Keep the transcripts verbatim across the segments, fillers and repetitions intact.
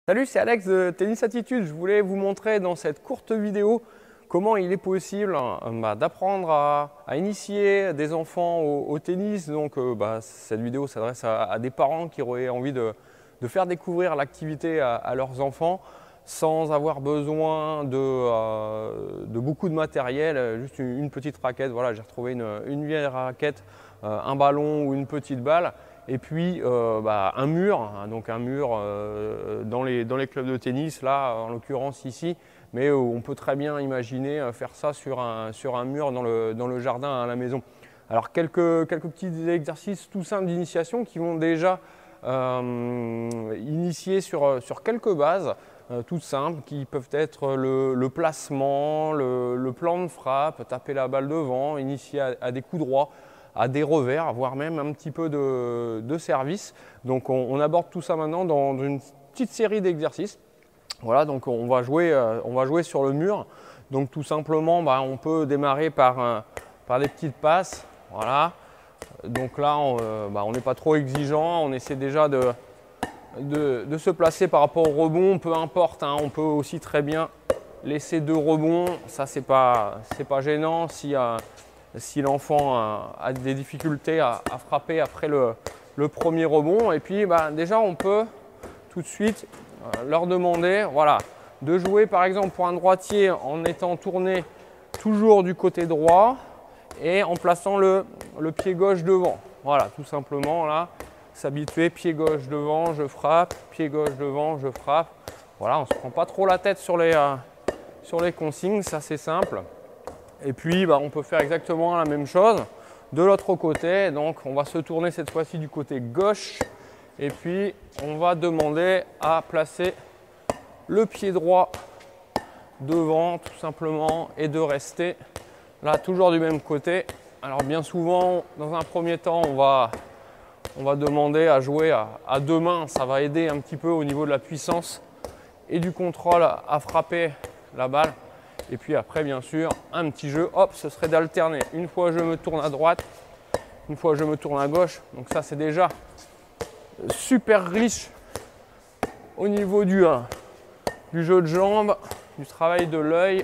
Salut, c'est Alex de Tennis Attitude. Je voulais vous montrer dans cette courte vidéo comment il est possible bah, d'apprendre à, à initier des enfants au, au tennis. Donc euh, bah, cette vidéo s'adresse à, à des parents qui auraient envie de, de faire découvrir l'activité à, à leurs enfants sans avoir besoin de, euh, de beaucoup de matériel, juste une, une petite raquette. Voilà, j'ai retrouvé une, une vieille raquette, euh, un ballon ou une petite balle. Et puis euh, bah, un mur, hein, donc un mur euh, dans, les, dans les clubs de tennis, là en l'occurrence ici, mais euh, on peut très bien imaginer euh, faire ça sur un, sur un mur dans le, dans le jardin à la maison. Alors quelques, quelques petits exercices tout simples d'initiation qui vont déjà euh, initier sur, sur quelques bases euh, toutes simples qui peuvent être le, le placement, le, le plan de frappe, taper la balle devant, initier à, à des coups droits, à des revers, voire même un petit peu de, de service. Donc on, on aborde tout ça maintenant dans une petite série d'exercices. Voilà, donc on va jouer, euh, on va jouer sur le mur. Donc tout simplement, bah, on peut démarrer par, euh, par des petites passes. Voilà. Donc là, on euh, bah, n'est pas trop exigeant. On essaie déjà de, de, de se placer par rapport au rebond. Peu importe, hein, on peut aussi très bien laisser deux rebonds. Ça, c'est pas, c'est pas gênant. Si, euh, si l'enfant a, a des difficultés à, à frapper après le, le premier rebond. Et puis bah, déjà on peut tout de suite euh, leur demander voilà, de jouer par exemple pour un droitier en étant tourné toujours du côté droit et en plaçant le, le pied gauche devant. Voilà, tout simplement là, s'habituer, pied gauche devant, je frappe, pied gauche devant, je frappe. Voilà, on ne se prend pas trop la tête sur les, euh, sur les consignes, ça c'est simple. Et puis, bah, on peut faire exactement la même chose de l'autre côté. Donc, on va se tourner cette fois-ci du côté gauche. Et puis, on va demander à placer le pied droit devant, tout simplement, et de rester là, toujours du même côté. Alors, bien souvent, dans un premier temps, on va, on va demander à jouer à, à deux mains. Ça va aider un petit peu au niveau de la puissance et du contrôle à frapper la balle. Et puis après, bien sûr, un petit jeu, hop, ce serait d'alterner. Une fois, je me tourne à droite, une fois, je me tourne à gauche. Donc ça, c'est déjà super riche au niveau du, euh, du jeu de jambes, du travail de l'œil,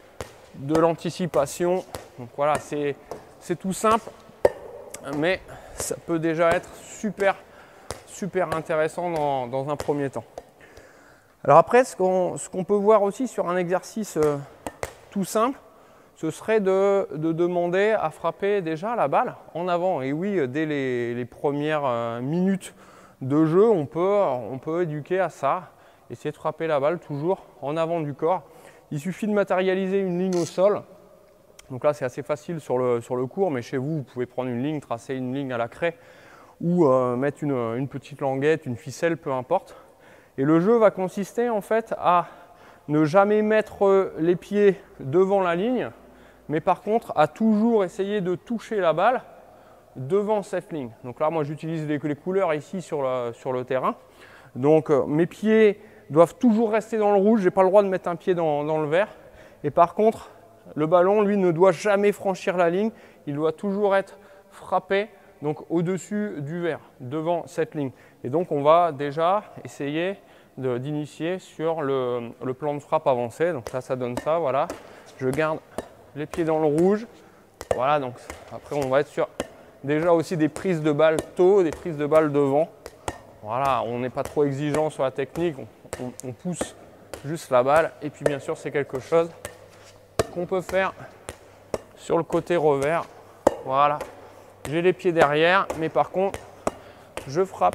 de l'anticipation. Donc voilà, c'est tout simple, mais ça peut déjà être super, super intéressant dans, dans un premier temps. Alors après, ce qu'on ce qu'on peut voir aussi sur un exercice euh, tout simple, ce serait de, de demander à frapper déjà la balle en avant. Et oui, dès les, les premières euh, minutes de jeu, on peut, on peut éduquer à ça, essayer de frapper la balle toujours en avant du corps. Il suffit de matérialiser une ligne au sol. Donc là, c'est assez facile sur le, sur le court, mais chez vous, vous pouvez prendre une ligne, tracer une ligne à la craie ou euh, mettre une, une petite languette, une ficelle, peu importe. Et le jeu va consister en fait à ne jamais mettre les pieds devant la ligne, mais par contre à toujours essayer de toucher la balle devant cette ligne. Donc là, moi j'utilise les, les couleurs ici sur le, sur le terrain. Donc euh, mes pieds doivent toujours rester dans le rouge, je n'ai pas le droit de mettre un pied dans, dans le vert. Et par contre, le ballon, lui, ne doit jamais franchir la ligne, il doit toujours être frappé donc au-dessus du vert, devant cette ligne. Et donc on va déjà essayer d'initier sur le, le plan de frappe avancé. Donc là, ça donne ça, voilà. Je garde les pieds dans le rouge. Voilà, donc après, on va être sur déjà aussi des prises de balle tôt, des prises de balle devant. Voilà, on n'est pas trop exigeant sur la technique, on, on, on pousse juste la balle. Et puis, bien sûr, c'est quelque chose qu'on peut faire sur le côté revers. Voilà, j'ai les pieds derrière, mais par contre, je frappe,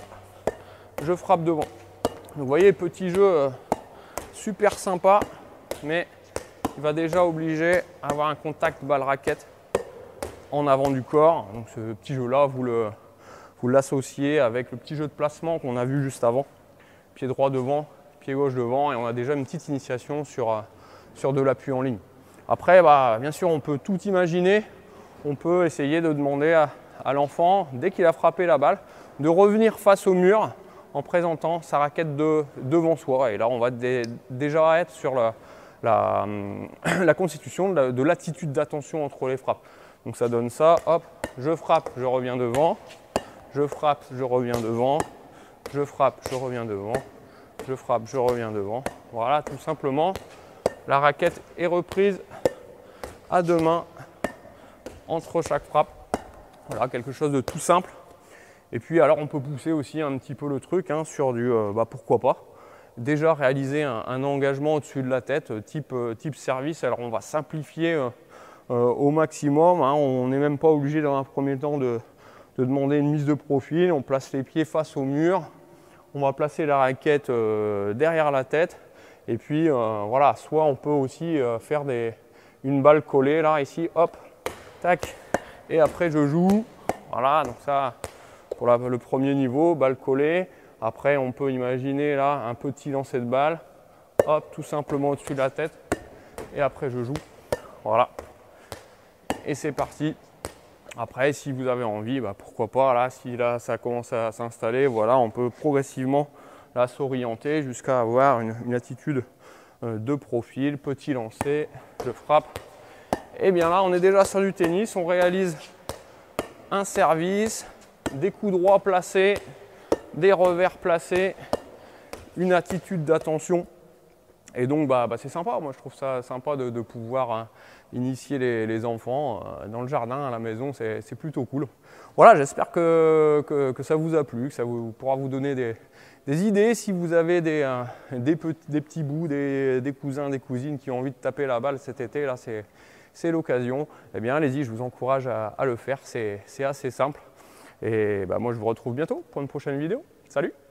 je frappe devant. Donc, vous voyez, petit jeu euh, super sympa, mais il va déjà obliger à avoir un contact balle-raquette en avant du corps. Donc ce petit jeu-là, vous le, vous l'associez avec le petit jeu de placement qu'on a vu juste avant. Pied droit devant, pied gauche devant, et on a déjà une petite initiation sur, euh, sur de l'appui en ligne. Après, bah, bien sûr, on peut tout imaginer. On peut essayer de demander à, à l'enfant, dès qu'il a frappé la balle, de revenir face au mur en présentant sa raquette de, devant soi. Et là, on va dé, déjà être sur la, la, la constitution de l'attitude d'attention entre les frappes. Donc ça donne ça, hop, je frappe, je reviens devant, je frappe, je reviens devant, je frappe, je reviens devant, je frappe, je reviens devant. Voilà, tout simplement. La raquette est reprise à deux mains entre chaque frappe. Voilà, quelque chose de tout simple. Et puis alors on peut pousser aussi un petit peu le truc hein, sur du euh, bah, pourquoi pas. Déjà réaliser un, un engagement au-dessus de la tête, type, euh, type service. Alors on va simplifier euh, euh, au maximum. Hein. On n'est même pas obligé dans un premier temps de, de demander une mise de profil. On place les pieds face au mur. On va placer la raquette euh, derrière la tête. Et puis euh, voilà, soit on peut aussi euh, faire des, une balle collée là, ici, hop, tac. Et après je joue. Voilà, donc ça pour la, le premier niveau, balle collée. Après, on peut imaginer là un petit lancer de balle, hop, tout simplement au-dessus de la tête. Et après, je joue. Voilà. Et c'est parti. Après, si vous avez envie, bah, pourquoi pas, là, si là, ça commence à s'installer, voilà, on peut progressivement là s'orienter jusqu'à avoir une, une attitude euh, de profil, petit lancer, je frappe. Et bien là, on est déjà sur du tennis. On réalise un service, des coups droits placés, des revers placés, une attitude d'attention. Et donc, bah, bah, c'est sympa. Moi, je trouve ça sympa de, de pouvoir hein, initier les, les enfants euh, dans le jardin, à la maison. C'est plutôt cool. Voilà, j'espère que, que, que ça vous a plu, que ça vous, pourra vous donner des, des idées. Si vous avez des, euh, des, petits, des petits bouts, des, des cousins, des cousines qui ont envie de taper la balle cet été, là, c'est l'occasion. Eh bien, allez-y, je vous encourage à, à le faire. C'est assez simple. Et bah, moi, je vous retrouve bientôt pour une prochaine vidéo. Salut!